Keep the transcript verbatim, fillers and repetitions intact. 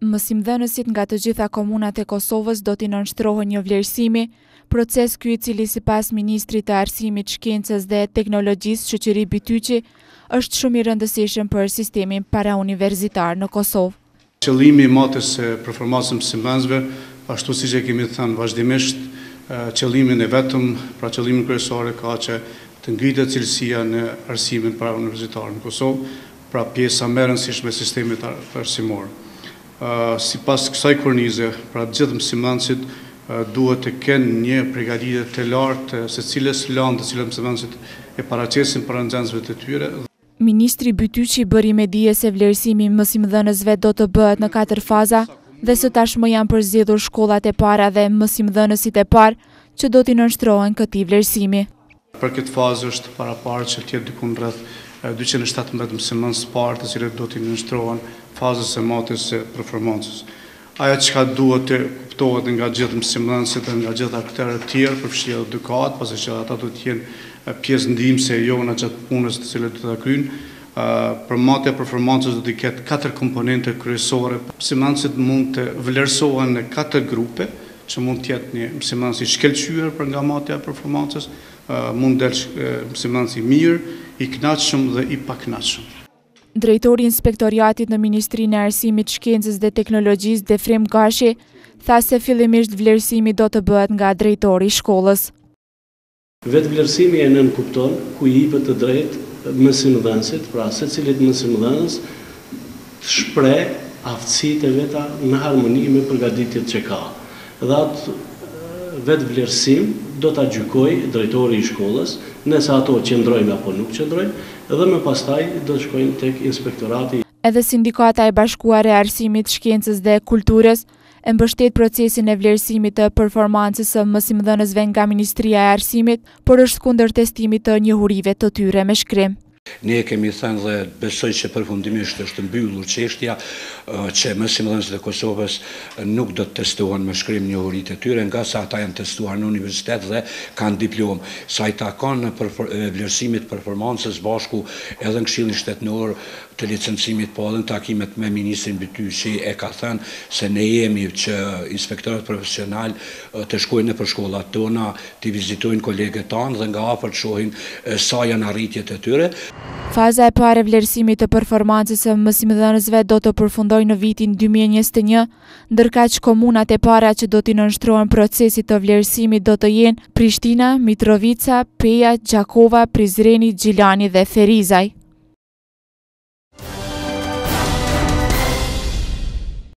Mësimdhënësit nga të gjitha komunat e Kosovës do t'i nënshtrohen një vlerësimi, proces ky i cili sipas ministrit të Arsimit, Shkencës dhe Teknologjisë Shoqëri Bytyqi është shumë i rëndësishëm për sistemin parauniversitar në Kosovë. Qëllimi i matës së performancës mësimdhënësve, ashtu siç e kemi thënë vazhdimisht, qëllimin e vetëm, pra qëllimin kryesor ka që të ngritet cilësia në arsimin parauniversitar në Kosovë, pra pjesa më e rëndësishme e sistemit arsimor. Uh, si pas kësaj kornize, pra gjithë mësimdhënësit uh, duhet të kenë një përgatitje të lartë se cilës lanë të cilët mësimdhënësit e paraqesin para nxënësve të tyre. Ministri Bytyqi bëri me dije se vlerësimi i mësimdhënësve do të bëhet në katër faza dhe së tashmë janë përzgjedhur shkollat e para dhe mësimdhënësit e parë që do t'i nënshtrohen këtij vlerësimi. Për këtë fazë është paraparë që të jetë diku rreth dyqind e shtatëmbëdhjetë mësimdhënës parë të cilët do t'i nënshtrohen fazës e matës së performancës. Ajo çka duhet të kuptohet nga gjithë mësimdhënësit dhe nga gjithë aktorët tjerë, përfshirë edukat, pasi që ata do të jenë pjesë ndihmëse e jona gjatë punës të cilët do ta kryejnë. Për matën e performancës do të ketë katër komponente kryesore. Mësimdhënësit mund të vlerësohen në katër grupe, që mund të jetë një mësimdhënës i shkëlqyer për nga matja e performancës, mund të mësimdhënës i mirë, i kënaqshëm dhe i pakënaqshëm. Drejtori i Inspektoriatit në Ministrinë e Arsimit, Shkencës dhe Teknologjisë, Defrim Gashi, tha se fillimisht vlerësimi do të bëhet nga drejtori i shkollës. Vetë vlerësimi e nënkupton ku i jepet të drejtë mësimdhënësit, pra secilit mësimdhënës të shpreh aftësitë e veta në harmoni me përgatitjet që ka. Dhe atë vetë vlerësim do ta gjykojë drejtori i shkollës, nëse ato qëndrojnë apo nuk qëndrojnë, dhe më pastaj do të shkojnë tek inspektorati. Edhe Sindikata e Bashkuar e Arsimit, Shkencës dhe Kulturës e mbështet procesin e vlerësimit të performancës së mësimdhënësve nga Ministria e Arsimit, por është kundër testimit të njohurive të tyre me shkrim. Ne kemi thënë dhe besoj që përfundimisht është mbyllur çështja që mësimdhënësit e Kosovës nuk do të testohen me shkrim njohuritë e tyre, nga sa ata janë testuar në universitet dhe kanë diplomë. Sa i takon vlerësimit performancës bashku edhe në Këshillin Shtetëror të licencimit, po edhe në takimet me ministrin Bytyqi e ka thënë se ne jemi që inspektorët profesional të shkojnë nëpër shkollat tona, të vizitojnë kolegët tanë dhe nga afër të shohin sa janë arritjet e tyre. Faza e parë e vlerësimit të performancës së mësimdhënësve do të përfundojë në vitin dy mijë e njëzet e një, ndërkaq komunat e para që do t'i nënshtrohen procesit të vlerësimit do të jenë Prishtina, Mitrovica, Peja, Gjakova, Prizreni, Gjilani dhe Ferizaj.